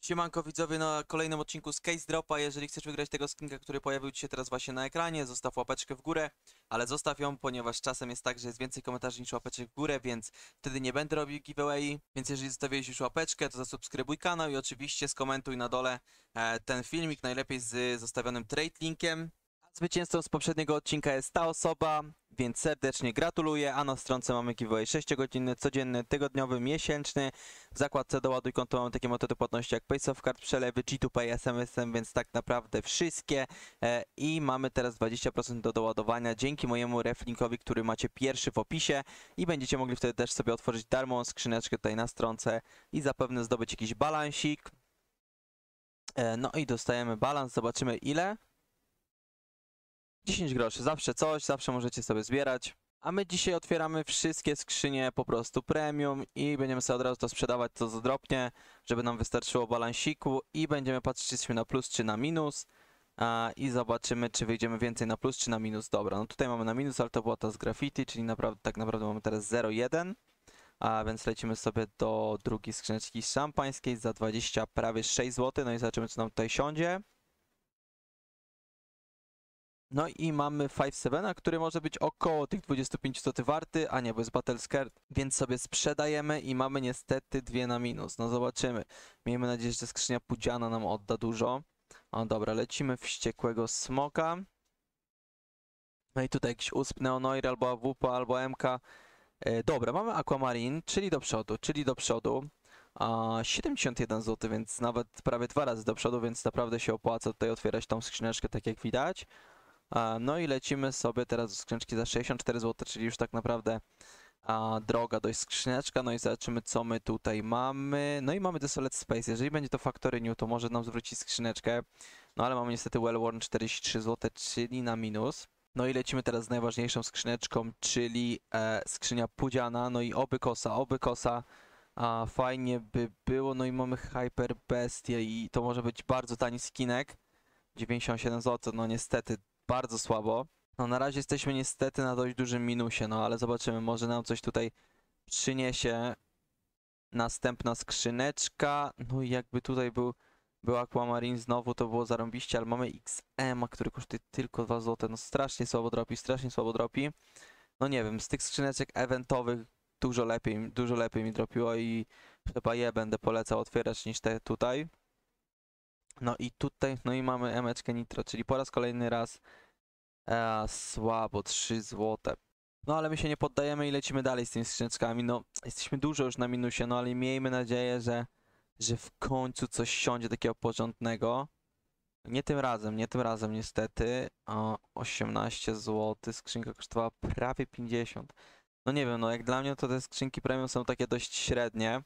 Siemanko widzowie, na kolejnym odcinku z Case Dropa. Jeżeli chcesz wygrać tego skinka, który pojawił ci się teraz właśnie na ekranie, zostaw łapeczkę w górę, ale zostaw ją, ponieważ czasem jest tak, że jest więcej komentarzy niż łapeczek w górę, więc wtedy nie będę robił giveaway. Więc jeżeli zostawiłeś już łapeczkę, to zasubskrybuj kanał i oczywiście skomentuj na dole ten filmik, najlepiej z zostawionym trade linkiem. Zwycięzcą z poprzedniego odcinka jest ta osoba, więc serdecznie gratuluję, a na stronce mamy giveaway 6-godzinny, codzienny, tygodniowy, miesięczny. W zakładce doładuj konto mamy takie metody płatności jak PaySoftCard, przelewy, G2Pay, SMS-em, więc tak naprawdę wszystkie. I mamy teraz 20% do doładowania dzięki mojemu reflinkowi, który macie pierwszy w opisie i będziecie mogli wtedy też sobie otworzyć darmową skrzyneczkę tutaj na stronce i zapewne zdobyć jakiś balansik. No i dostajemy balans, zobaczymy ile. 10 groszy, zawsze coś, zawsze możecie sobie zbierać. A my dzisiaj otwieramy wszystkie skrzynie po prostu premium i będziemy sobie od razu to sprzedawać, co zdropnie, żeby nam wystarczyło balansiku i będziemy patrzeć, czy jesteśmy na plus, czy na minus. I zobaczymy, czy wyjdziemy więcej na plus, czy na minus. Dobra, no tutaj mamy na minus, ale to była ta z graffiti, czyli tak naprawdę mamy teraz 0,1. A więc lecimy sobie do drugiej skrzyneczki szampańskiej za 20, prawie 6 zł. No i zobaczymy, co nam tutaj siądzie. No i mamy 5-7, który może być około tych 25 zł warty, a nie, bo jest Battle Scared, więc sobie sprzedajemy i mamy niestety dwie na minus. No zobaczymy. Miejmy nadzieję, że skrzynia pudziana nam odda dużo. O dobra, lecimy wściekłego smoka. No i tutaj jakiś USP, Neonoir, albo AWP, albo MK. Dobra, mamy Aquamarine, czyli do przodu, 71 zł, więc nawet prawie 2 razy do przodu, więc naprawdę się opłaca tutaj otwierać tą skrzyneczkę, tak jak widać. No i lecimy sobie teraz do skrzyneczki za 64 zł, czyli już tak naprawdę droga dość skrzyneczka. No i zobaczymy, co my tutaj mamy. No i mamy Desolate Space. Jeżeli będzie to Factory New, to może nam zwrócić skrzyneczkę. No ale mamy niestety Wellworn 43 zł, czyli na minus. No i lecimy teraz z najważniejszą skrzyneczką, czyli skrzynia pudziana. No i oby kosa. Fajnie by było. No i mamy Hyper Bestia i to może być bardzo tani skinek. 97 zł, no niestety bardzo słabo. No na razie jesteśmy niestety na dość dużym minusie, no ale zobaczymy, może nam coś tutaj przyniesie następna skrzyneczka. No i jakby tutaj był Aquamarine znowu, to było zarąbiście, ale mamy XM, który kosztuje tylko 2 zł. No strasznie słabo dropi. No nie wiem, z tych skrzyneczek eventowych dużo lepiej mi dropiło i chyba je będę polecał otwierać niż te tutaj. No i tutaj, no i mamy emeczkę Nitro, czyli po raz kolejny raz słabo, 3 zł. No ale my się nie poddajemy i lecimy dalej z tymi skrzyneczkami. No, jesteśmy dużo już na minusie, no ale miejmy nadzieję, że w końcu coś siądzie takiego porządnego. Nie tym razem niestety. 18 zł, skrzynka kosztowała prawie 50. No nie wiem, no jak dla mnie to te skrzynki premium są takie dość średnie.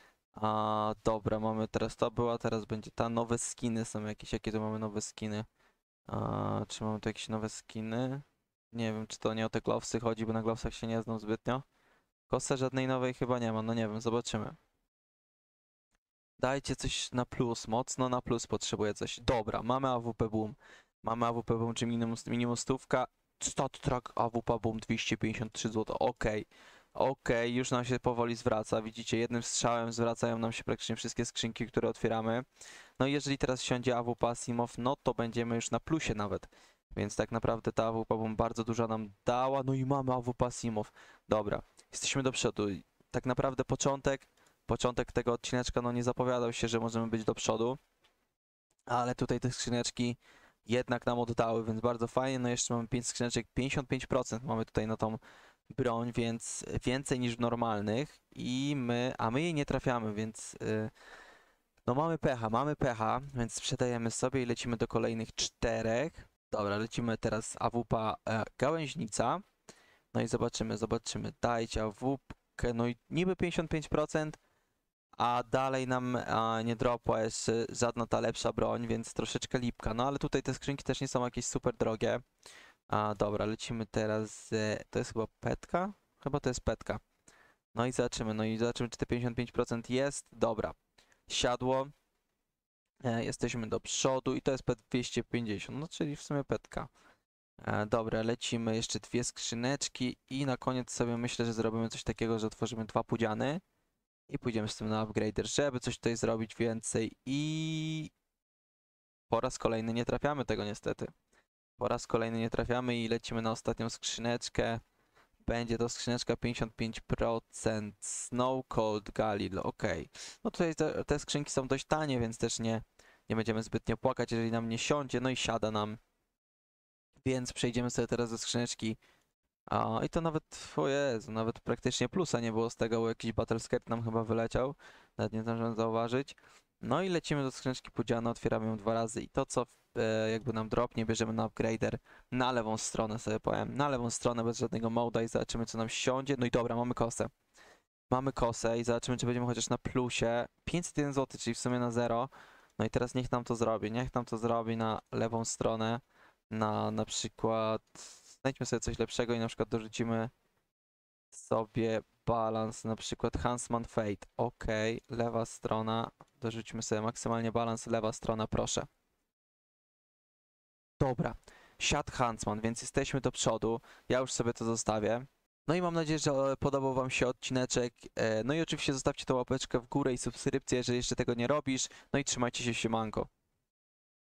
Dobra, mamy teraz to była, teraz będzie ta, nowe skiny są jakieś, jakie tu mamy nowe skiny? Czy mamy tu jakieś nowe skiny? Nie wiem, czy to nie o te glowsy chodzi, bo na glowsach się nie znam zbytnio. Kosę żadnej nowej chyba nie ma, no nie wiem, zobaczymy. Dajcie coś na plus, mocno na plus potrzebuję coś. Dobra, mamy AWP Boom. Mamy AWP Boom, czy minimum stówka. Stat track AWP Boom 253 zł, okej, już nam się powoli zwraca. Widzicie, jednym strzałem zwracają nam się praktycznie wszystkie skrzynki, które otwieramy. No i jeżeli teraz siądzie AWP Asimov, no to będziemy już na plusie nawet. Więc tak naprawdę ta AWP Boom bardzo dużo nam dała. No i mamy AWP Asimov. Dobra, jesteśmy do przodu. Tak naprawdę początek tego odcineczka, no nie zapowiadał się, że możemy być do przodu. Ale tutaj te skrzyneczki jednak nam oddały, więc bardzo fajnie. No jeszcze mamy 5 skrzyneczek, 55% mamy tutaj na tą broń, więc więcej niż w normalnych a my jej nie trafiamy, więc no mamy pecha, więc sprzedajemy sobie i lecimy do kolejnych 4. Dobra, lecimy teraz AWP gałęźnica. No i zobaczymy, dajcie AWP, no i niby 55%, a dalej nam nie dropła jeszcze żadna ta lepsza broń, więc troszeczkę lipka. No ale tutaj te skrzynki też nie są jakieś super drogie. Dobra, lecimy teraz to jest chyba petka? Chyba to jest petka. No i zobaczymy, czy te 55% jest. Dobra, siadło. Jesteśmy do przodu i to jest pet 250, no czyli w sumie petka. Dobra, lecimy jeszcze dwie skrzyneczki i na koniec sobie myślę, że zrobimy coś takiego, że otworzymy 2 pudziany. I pójdziemy z tym na upgrader, żeby coś tutaj zrobić więcej i po raz kolejny nie trafiamy tego niestety. Po raz kolejny nie trafiamy i lecimy na ostatnią skrzyneczkę. Będzie to skrzyneczka 55% Snow Cold Galil, ok. No tutaj te skrzynki są dość tanie, więc też nie będziemy zbytnio płakać, jeżeli nam nie siądzie, no i siada nam. Więc przejdziemy sobie teraz do skrzyneczki. I to nawet, o Jezu, nawet praktycznie plusa nie było z tego, bo jakiś Battle Skirt nam chyba wyleciał. Nawet nie zdążyłem zauważyć. No i lecimy do skrzyneczki podzielone, otwieramy ją 2 razy i to co jakby nam dropnie, bierzemy na upgrader na lewą stronę sobie powiem, na lewą stronę bez żadnego moda i zobaczymy co nam siądzie. No i dobra, mamy kosę. Mamy kosę i zobaczymy czy będziemy chociaż na plusie. 501 zł, czyli w sumie na 0. No i teraz niech nam to zrobi, niech nam to zrobi na lewą stronę. Na przykład znajdźmy sobie coś lepszego i na przykład dorzucimy sobie balans, na przykład Huntsman Fate. Ok, lewa strona, dorzućmy sobie maksymalnie balans, lewa strona, proszę. Dobra, siadł Huntsman, więc jesteśmy do przodu. Ja już sobie to zostawię. No i mam nadzieję, że podobał Wam się odcineczek. No i oczywiście zostawcie tą łapeczkę w górę i subskrypcję, jeżeli jeszcze tego nie robisz. No i trzymajcie się, siemanko.